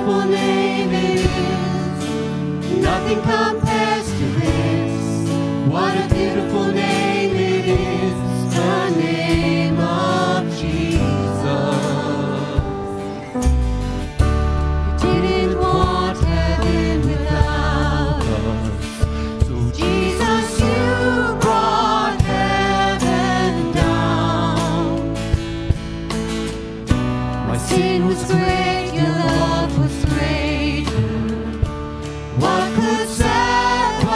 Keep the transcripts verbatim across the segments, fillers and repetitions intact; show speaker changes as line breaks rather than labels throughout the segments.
wonderful name it is. Nothing compares to this. What a beautiful name it is. The name of Jesus. You didn't want heaven without us. So Jesus, you brought heaven down. My sin was great, your love was greater. What could separate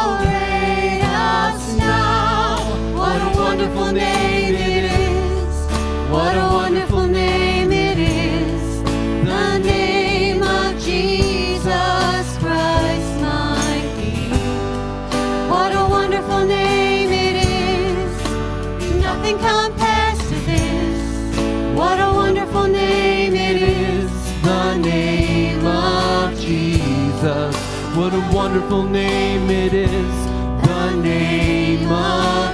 us now? What a wonderful name it is. What a wonderful name it is. The name of Jesus Christ, my King. What a wonderful name it is. Nothing compares to this. What a wonderful name it is. The name of Jesus. What a wonderful name it is. The name of